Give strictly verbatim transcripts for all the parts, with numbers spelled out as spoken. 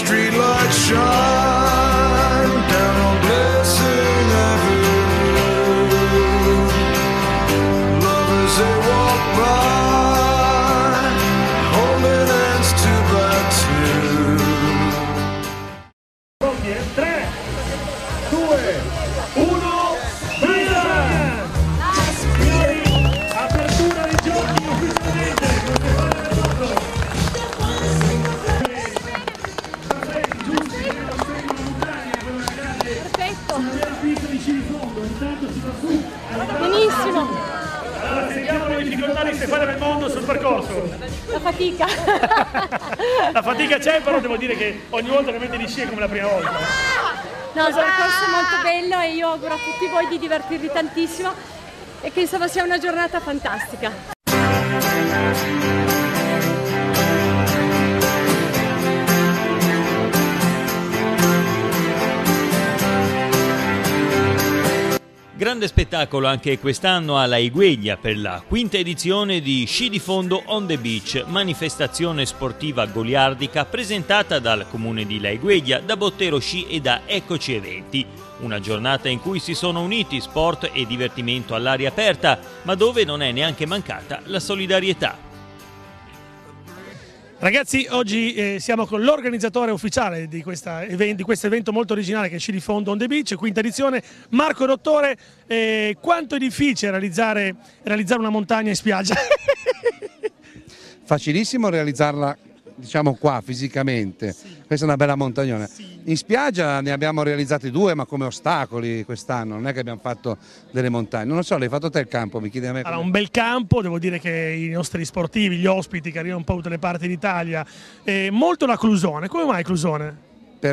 streetlights shine down on Blessing Avenue. Lovers they walk by, holding hands two by two. tre, due, uno, via! Signori, apertura dei giochi ufficialmente. Benissimo. Allora, sentiamo le difficoltà di Stefania Belmondo sul percorso. La fatica. La fatica c'è, però devo dire che ogni volta che mette di sci è come la prima volta. No, il percorso è molto bello e io auguro a tutti voi di divertirvi tantissimo e che insomma sia una giornata fantastica. Grande spettacolo anche quest'anno alla Laigueglia per la quinta edizione di Sci di Fondo on the Beach, manifestazione sportiva goliardica presentata dal comune di Laigueglia, da Bottero Sci e da Eccoci Eventi. Una giornata in cui si sono uniti sport e divertimento all'aria aperta, ma dove non è neanche mancata la solidarietà. Ragazzi, oggi eh, siamo con l'organizzatore ufficiale di, questa event, di questo evento molto originale che è Sci di Fondo on the Beach, quinta edizione, Marco Dottore. Eh, quanto è difficile realizzare, realizzare una montagna in spiaggia? Facilissimo realizzarla, diciamo qua fisicamente, sì. Questa è una bella montagnona. Sì. In spiaggia ne abbiamo realizzati due, ma come ostacoli quest'anno, non è che abbiamo fatto delle montagne. Non lo so, l'hai fatto te il campo, mi chiedi a me. Allora, un bel campo, devo dire che i nostri sportivi, gli ospiti che arrivano un po' da tutte le parti d'Italia, eh, molto la Clusone. Come mai Clusone?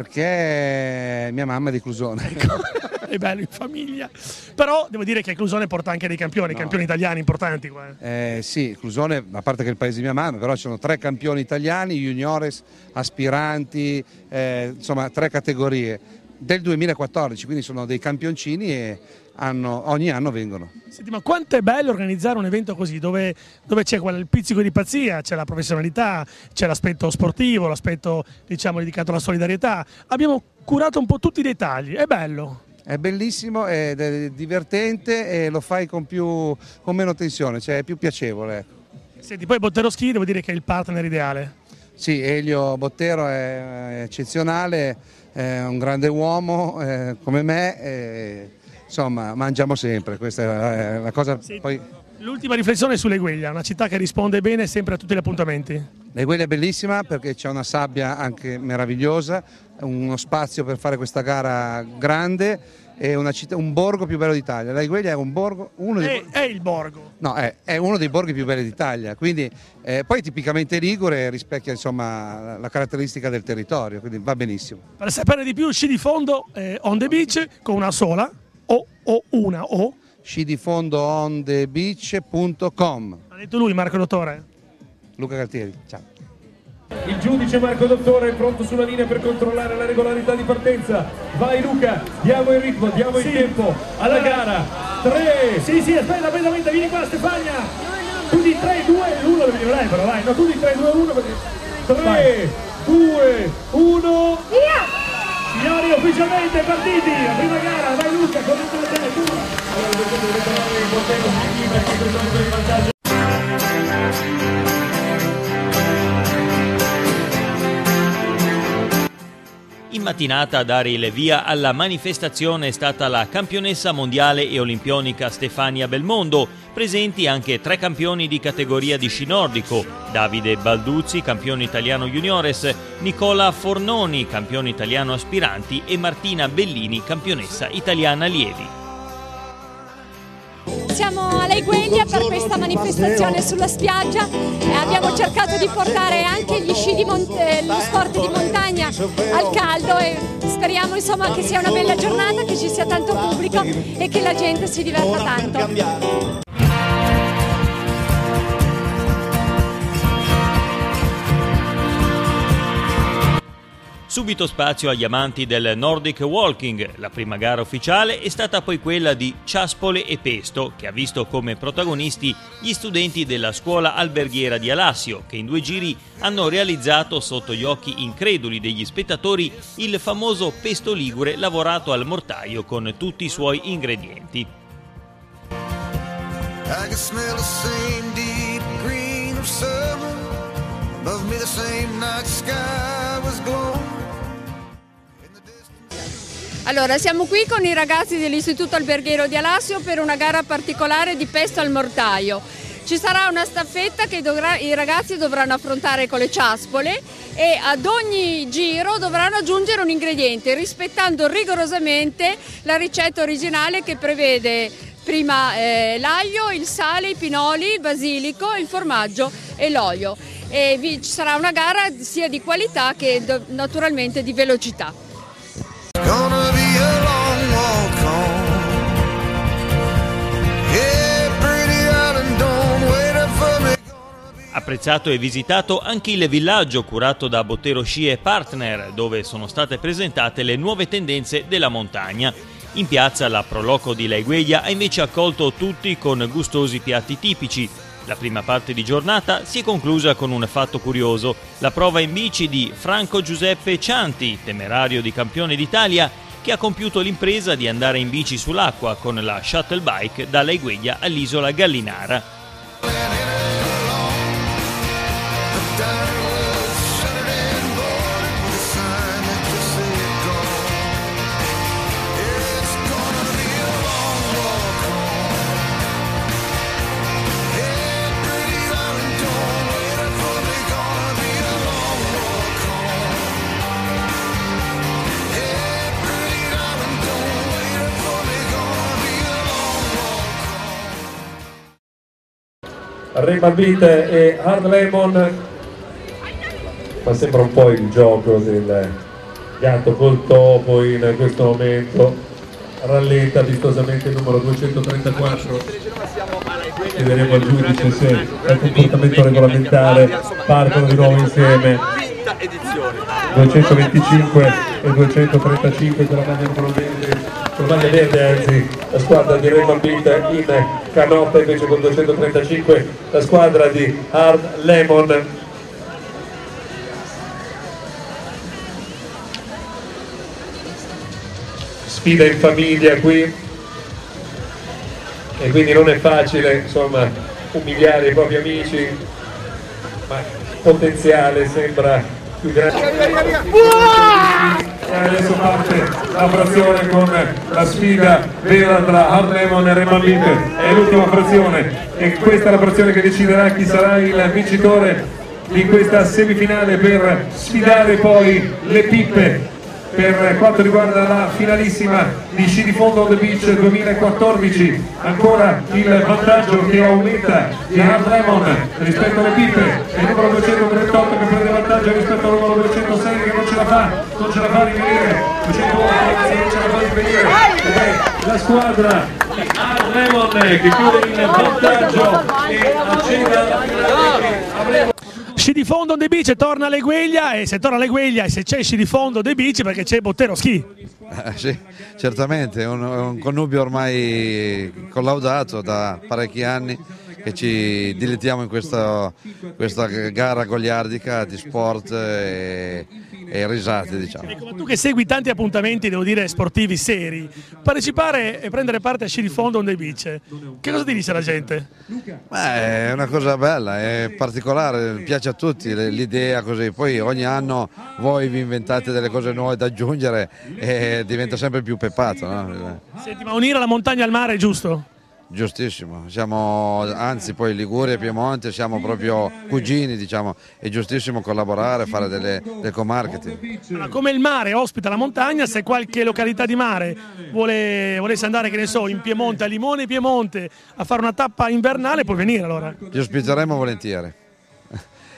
Perché mia mamma è di Clusone. È bello in famiglia. Però devo dire che Clusone porta anche dei campioni, no. campioni italiani importanti qua. Eh, sì, Clusone, a parte che è il paese di mia mamma, però ci sono tre campioni italiani, juniores, aspiranti, eh, insomma tre categorie del duemilaquattordici, quindi sono dei campioncini e hanno, ogni anno vengono. Senti, ma quanto è bello organizzare un evento così, dove, dove c'è quel pizzico di pazzia, c'è la professionalità, c'è l'aspetto sportivo, l'aspetto diciamo dedicato alla solidarietà. Abbiamo curato un po' tutti i dettagli, è bello. È bellissimo, è divertente e lo fai con, più, con meno tensione, cioè è più piacevole. Ecco. Senti, poi Bottero Sci devo dire che è il partner ideale. Sì, Elio Bottero è eccezionale, è un grande uomo eh, come me, e, insomma mangiamo sempre, questa è la cosa. Sì. Poi... L'ultima riflessione è su Laigueglia, una città che risponde bene sempre a tutti gli appuntamenti. Laigueglia è bellissima perché c'è una sabbia anche meravigliosa, uno spazio per fare questa gara grande e una città, un borgo più bello d'Italia. Laigueglia è un borgo, uno dei... È, è il borgo. No, è, è uno dei borghi più belli d'Italia, quindi eh, poi tipicamente ligure rispecchia insomma la caratteristica del territorio, quindi va benissimo. Per sapere di più, Sci di Fondo eh, on the beach con una sola o, o una o sci di fondo on the beach punto com. Ha detto lui, Marco Dottore. Luca Galtieri, ciao. Il giudice Marco Dottore è pronto sulla linea per controllare la regolarità di partenza. Vai Luca, diamo il ritmo, diamo sì. il tempo alla gara. tre. Sì, sì, aspetta, aspetta, aspetta, vieni qua Stefania. Tu di tre, due, l'uno devi dire lei però, vai. No, tu di tre, due, uno. tre, due, uno. Via! Signori, ufficialmente partiti, la prima gara, vai Luca, comincia la te, tu. In mattinata a dare il via alla manifestazione è stata la campionessa mondiale e olimpionica Stefania Belmondo, presenti anche tre campioni di categoria di sci nordico, Davide Balduzzi, campione italiano juniores, Nicola Fornoni, campione italiano aspiranti e Martina Bellini, campionessa italiana allievi. Siamo a Laigueglia per questa manifestazione sulla spiaggia e abbiamo cercato di portare anche gli sci di monte, lo sport di montagna al caldo e speriamo insomma che sia una bella giornata, che ci sia tanto pubblico e che la gente si diverta tanto. Subito spazio agli amanti del Nordic Walking. La prima gara ufficiale è stata poi quella di Ciaspole e Pesto, che ha visto come protagonisti gli studenti della scuola alberghiera di Alassio, che in due giri hanno realizzato sotto gli occhi increduli degli spettatori il famoso pesto ligure lavorato al mortaio con tutti i suoi ingredienti. I can smell the same deep green of summer. Above me the same night sky was glowing. Allora, siamo qui con i ragazzi dell'Istituto Alberghiero di Alassio per una gara particolare di pesto al mortaio. Ci sarà una staffetta che dovrà, i ragazzi dovranno affrontare con le ciaspole e ad ogni giro dovranno aggiungere un ingrediente rispettando rigorosamente la ricetta originale che prevede prima eh, l'aglio, il sale, i pinoli, il basilico, il formaggio e l'olio. E vi, ci sarà una gara sia di qualità che do, naturalmente di velocità. Gonna be a long walk home. Yeah, pretty darling, don't wait up for me. Apprezzato e visitato anche il villaggio curato da Bottero Sci e Partner, dove sono state presentate le nuove tendenze della montagna. In piazza la Proloco di Laigueglia ha invece accolto tutti con gustosi piatti tipici. La prima parte di giornata si è conclusa con un fatto curioso, la prova in bici di Franco Giuseppe Cianti, temerario di campione d'Italia, che ha compiuto l'impresa di andare in bici sull'acqua con la shuttle bike da Laigueglia all'isola Gallinara. Remabite e Hard Lemon, ma sembra un po' il gioco del gatto col topo in questo momento. Rallenta vistosamente il numero duecentotrentaquattro, chiederemo al giudice se è il comportamento regolamentare. Partono di nuovo insieme duecentoventicinque e duecentotrentacinque con la maglia numero verde, con la maglia verde anzi, la squadra di Remabite, in canotta invece con duecentotrentacinque la squadra di Hard Lemon. Sfida in famiglia qui e quindi non è facile, insomma, umiliare i propri amici, ma il potenziale sembra più grande. E adesso parte la frazione con la sfida vera tra Hard Lemon e Remabite, è l'ultima frazione e questa è la frazione che deciderà chi sarà il vincitore di questa semifinale per sfidare poi le pippe per quanto riguarda la finalissima di Sci di Fondo on the Beach duemilaquattordici. Ancora il vantaggio che aumenta di Hard Lemon rispetto alle pippe, è il numero duecentotrentotto che prende vantaggio rispetto al numero duecentosei che non ce la fa, non ce la fa rivenire, duecentootto non ce la fa rivenire, ed è la squadra di Hard Lemon che chiude il vantaggio e accede alla finale. Avremo Sci di Fondo on the Beach torna a Laigueglia, e se torna a Laigueglia e se c'è Sci di Fondo on the Beach perché c'è Bottero Sci. Eh, sì, certamente, è un, un connubio ormai collaudato da parecchi anni che ci dilettiamo in questa, questa gara goliardica di sport e, e risate, diciamo. Ecco, ma tu che segui tanti appuntamenti, devo dire, sportivi seri, partecipare e prendere parte a Sci di Fondo on the Beach, che cosa ti dice la gente? Beh, è una cosa bella, è particolare, piace a tutti l'idea così, poi ogni anno voi vi inventate delle cose nuove da aggiungere e diventa sempre più peppato, no? Senti, ma unire la montagna al mare è giusto? Giustissimo, siamo, anzi poi Liguria e Piemonte siamo proprio cugini, diciamo, è giustissimo collaborare, fare delle, del co-marketing. Ma come il mare ospita la montagna, se qualche località di mare vuole, volesse andare, che ne so, in Piemonte, a Limone Piemonte, a fare una tappa invernale, puoi venire allora? Ti ospiteremo volentieri.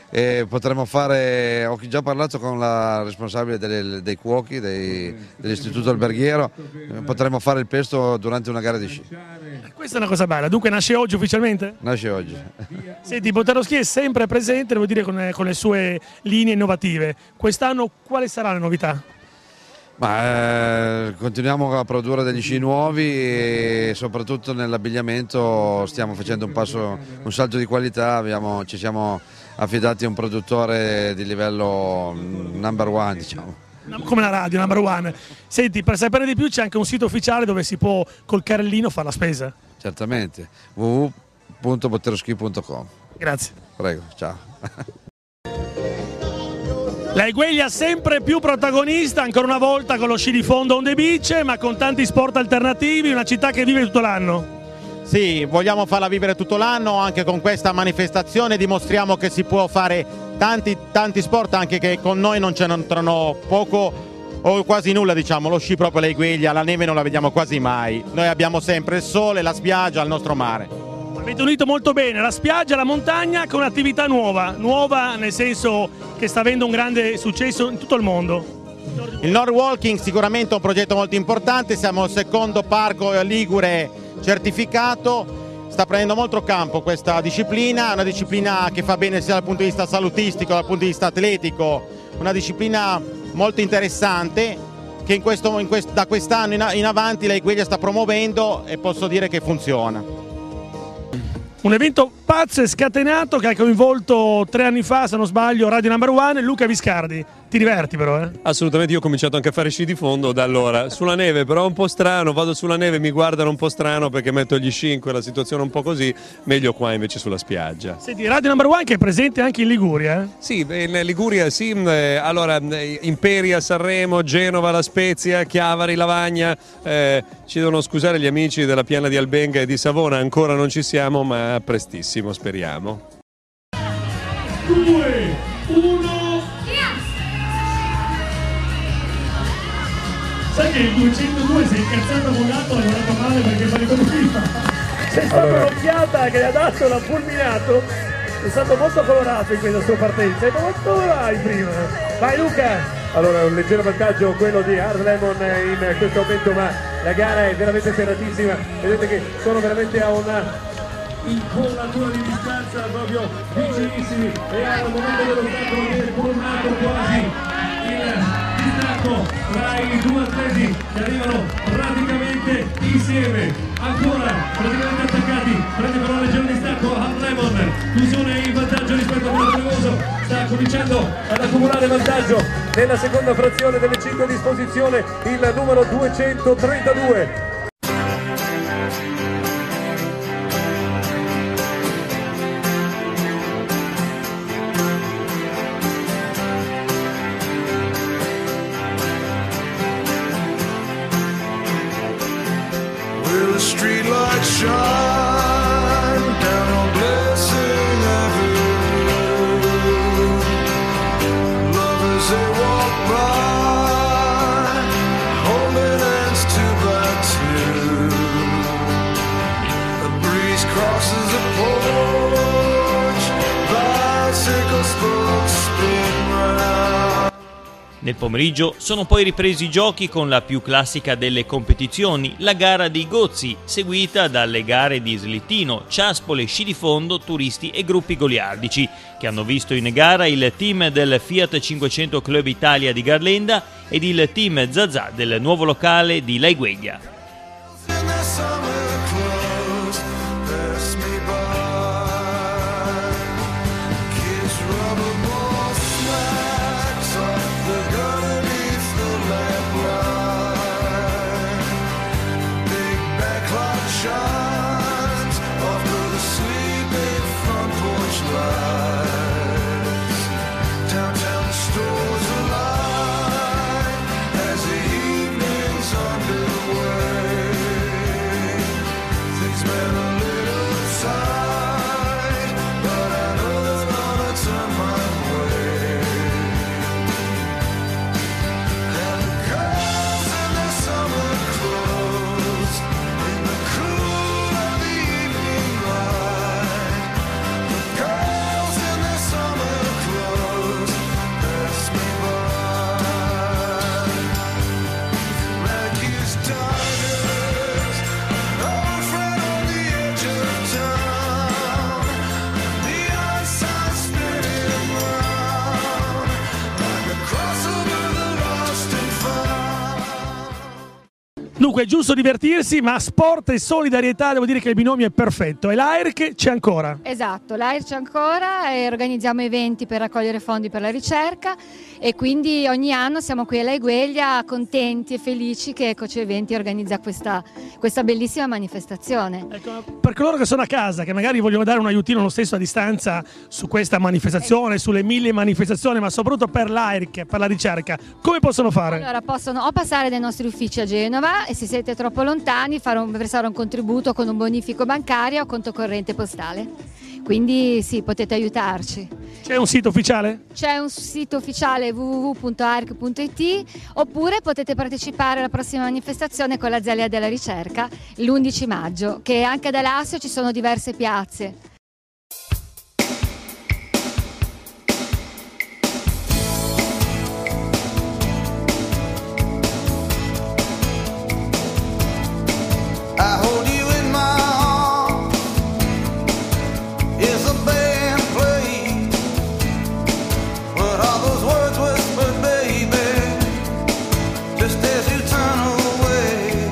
e potremmo fare, ho già parlato con la responsabile delle, dei cuochi dei, dell'istituto alberghiero, potremmo fare il pesto durante una gara di sci. Questa è una cosa bella, dunque nasce oggi ufficialmente? Nasce oggi. Senti, Bottero Schi è sempre presente, devo dire, con, con le sue linee innovative. Quest'anno quali saranno le novità? Ma, eh, continuiamo a produrre degli sci nuovi e soprattutto nell'abbigliamento stiamo facendo un passo, un salto di qualità, abbiamo, ci siamo affidati a un produttore di livello number one, diciamo. Come la radio, number one. Senti, per sapere di più c'è anche un sito ufficiale dove si può col carrellino fare la spesa. Certamente, w w w punto botteroschi punto com. Grazie. Prego, ciao. La Egueglia sempre più protagonista, ancora una volta con lo sci di fondo on the beach, ma con tanti sport alternativi, una città che vive tutto l'anno. Sì, vogliamo farla vivere tutto l'anno, anche con questa manifestazione dimostriamo che si può fare tanti, tanti sport, anche che con noi non c'entrano poco o quasi nulla, diciamo, lo sci proprio l'Egueglia, la neve non la vediamo quasi mai, noi abbiamo sempre il sole, la spiaggia, il nostro mare. Avete unito molto bene la spiaggia, la montagna con un'attività nuova, nuova nel senso che sta avendo un grande successo in tutto il mondo. Il North Walking sicuramente è un progetto molto importante, siamo il secondo parco ligure certificato, sta prendendo molto campo questa disciplina, una disciplina che fa bene sia dal punto di vista salutistico, dal punto di vista atletico, una disciplina molto interessante che in questo, in questo, da quest'anno in, in avanti la Egueglia sta promuovendo e posso dire che funziona. Un evento pazzo e scatenato che ha coinvolto tre anni fa, se non sbaglio, Radio Number One, Luca Viscardi. Ti diverti però, eh? Assolutamente, io ho cominciato anche a fare sci di fondo da allora. Sulla neve però è un po' strano, vado sulla neve, mi guardano un po' strano perché metto gli sci in quella situazione un po' così, meglio qua invece sulla spiaggia. Senti, Radio Number One che è presente anche in Liguria, eh? Sì, in Liguria sì, allora Imperia, Sanremo, Genova, La Spezia, Chiavari, Lavagna, eh, ci devono scusare gli amici della Piana di Albenga e di Savona, ancora non ci siamo ma prestissimo speriamo. due, uno Sai che il duecentodue si è incazzato volato, ha lavorato male perché fa riconosciva. C'è stata allora un'occhiata che gli ha dato, l'ha fulminato, è stato molto colorato in questa sua partenza. E ma dove vai prima? Vai Luca! Allora un leggero vantaggio quello di Hard Lemon in questo momento, ma la gara è veramente serratissima, vedete che sono veramente a una incollatura di distanza proprio vicinissimi e al momento dello stacco viene formato quasi il distacco tra i due atleti che arrivano praticamente insieme, ancora praticamente attaccati, prende però un leggero distacco Hard Lemon, Cusone in vantaggio rispetto a quello Trevoso, sta cominciando ad accumulare vantaggio nella seconda frazione delle cinque a disposizione il numero duecentotrentadue. Streetlights shine down on Blessing Avenue. Lovers they walk by, holding hands two by two. A breeze crosses the porch, bicycle spokes spin round. Nel pomeriggio sono poi ripresi i giochi con la più classica delle competizioni, la gara dei Gozzi, seguita dalle gare di slittino, ciaspole, sci di fondo, turisti e gruppi goliardici, che hanno visto in gara il team del Fiat cinquecento Club Italia di Garlenda ed il team Zazà del nuovo locale di La Egueglia. Stores alive as the evening's underway. Dunque è giusto divertirsi, ma sport e solidarietà devo dire che il binomio è perfetto. E l'A I R C c'è ancora? Esatto, l'A I R C c'è ancora e organizziamo eventi per raccogliere fondi per la ricerca e quindi ogni anno siamo qui alla Egueglia contenti e felici che Eccoci Eventi organizza questa, questa bellissima manifestazione. Ecco, per coloro che sono a casa, che magari vogliono dare un aiutino lo stesso a distanza su questa manifestazione, sulle mille manifestazioni, ma soprattutto per l'A I R C, per la ricerca, come possono fare? Allora possono o passare dai nostri uffici a Genova e se siete troppo lontani fare un, versare un contributo con un bonifico bancario o conto corrente postale. Quindi sì, potete aiutarci. C'è un sito ufficiale? C'è un sito ufficiale w w w punto a i r c punto i t oppure potete partecipare alla prossima manifestazione con la Zelia della Ricerca l'undici maggio, che anche ad Alassio ci sono diverse piazze. I hold you in my arms as the band plays, but all those words whispered, baby, just as you turn away.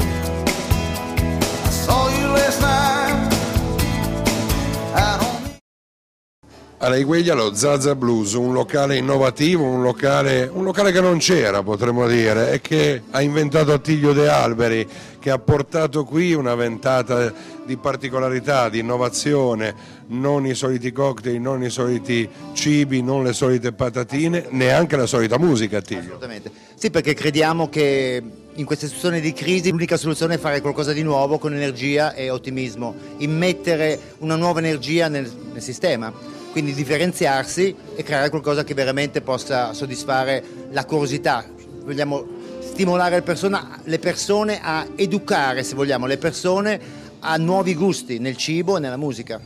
I saw you last night out on the... Alla Egueglia lo Zaza Blues, un locale innovativo, un locale, un locale che non c'era, potremmo dire, e che ha inventato Attilio De Alberi, che ha portato qui una ventata di particolarità, di innovazione, non i soliti cocktail, non i soliti cibi, non le solite patatine, neanche la solita musica, Attilio. Assolutamente. Sì, perché crediamo che in queste situazioni di crisi l'unica soluzione è fare qualcosa di nuovo con energia e ottimismo, immettere una nuova energia nel, nel sistema, quindi differenziarsi e creare qualcosa che veramente possa soddisfare la curiosità. Vogliamo stimolare le persone, le persone a educare, se vogliamo, le persone a nuovi gusti nel cibo e nella musica.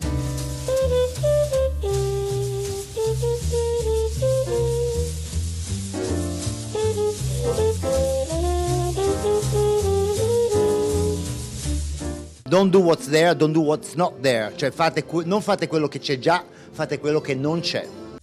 Don't do what's there, don't do what's not there, cioè fate, non fate quello che c'è già, fate quello che non c'è.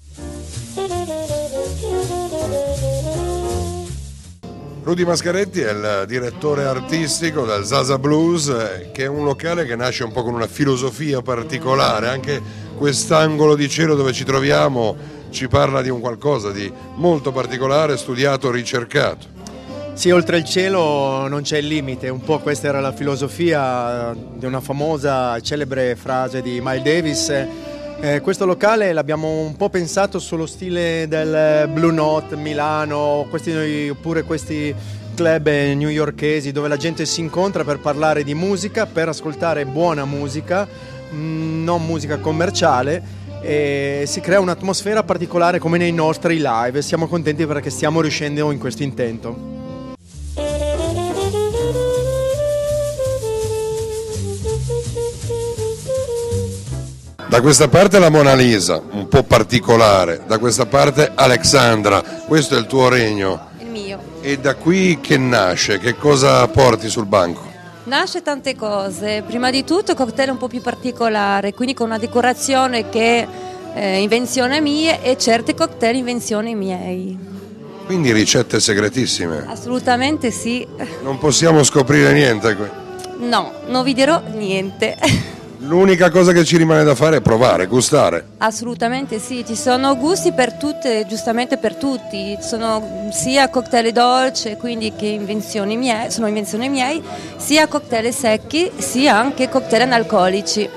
Rudy Mascaretti è il direttore artistico del Zaza Blues, che è un locale che nasce un po' con una filosofia particolare. Anche quest'angolo di cielo dove ci troviamo ci parla di un qualcosa di molto particolare, studiato, ricercato. Sì, oltre il cielo non c'è il limite, un po' questa era la filosofia di una famosa celebre frase di Miles Davis. Eh, questo locale l'abbiamo un po' pensato sullo stile del Blue Note Milano, questi, oppure questi club newyorkesi dove la gente si incontra per parlare di musica, per ascoltare buona musica, non musica commerciale, e si crea un'atmosfera particolare come nei nostri live. Siamo contenti perché stiamo riuscendo in questo intento. Da questa parte la Mona Lisa, un po' particolare, da questa parte Alexandra, questo è il tuo regno. Il mio. E da qui che nasce? Che cosa porti sul banco? Nasce tante cose, prima di tutto il cocktail è un po' più particolare, quindi con una decorazione che è eh, invenzione mia e certe cocktail invenzioni miei. Quindi ricette segretissime? Assolutamente sì. Non possiamo scoprire niente qui? No, non vi dirò niente. L'unica cosa che ci rimane da fare è provare, gustare. Assolutamente sì, ci sono gusti per tutte, giustamente per tutti, sono sia cocktail dolce, quindi che invenzioni miei, sono invenzioni miei, sia cocktail secchi, sia anche cocktail analcolici.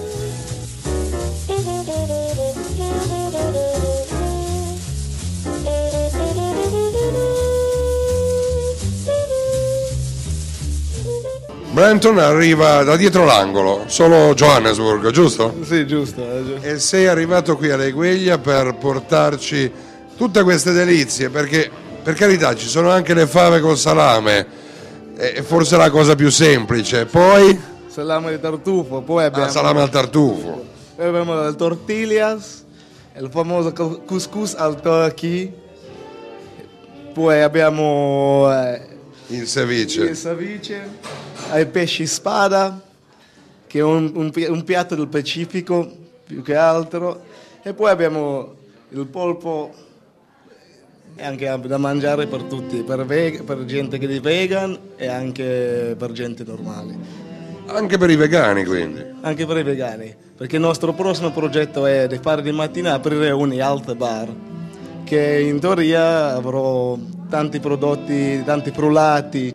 Brenton arriva da dietro l'angolo, solo Johannesburg, giusto? Sì, giusto, giusto. E sei arrivato qui alla Egueglia per portarci tutte queste delizie, perché per carità ci sono anche le fave col salame, e forse la cosa più semplice, poi... Salame di tartufo, poi abbiamo... Ah, salame al tartufo. Poi abbiamo le tortillas, il famoso couscous al turkey, poi abbiamo... Eh, il ceviche. Il ceviche. Ai pesci spada, che è un, un, un piatto del Pacifico più che altro, e poi abbiamo il polpo e anche da mangiare per tutti, per, veg- per gente che è vegan e anche per gente normale. Anche per i vegani quindi? Anche per i vegani, perché il nostro prossimo progetto è di fare di mattina aprire un health bar, che in teoria avrò tanti prodotti, tanti frullati.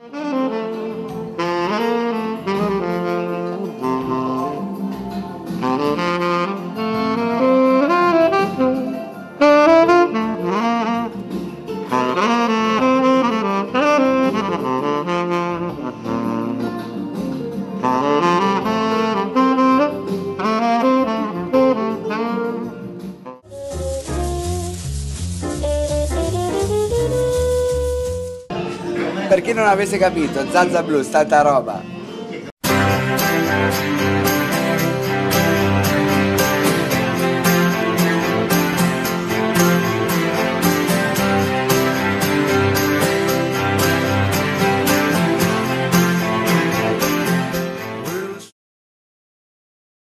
Per chi non avesse capito, Zazza Blues, tanta roba.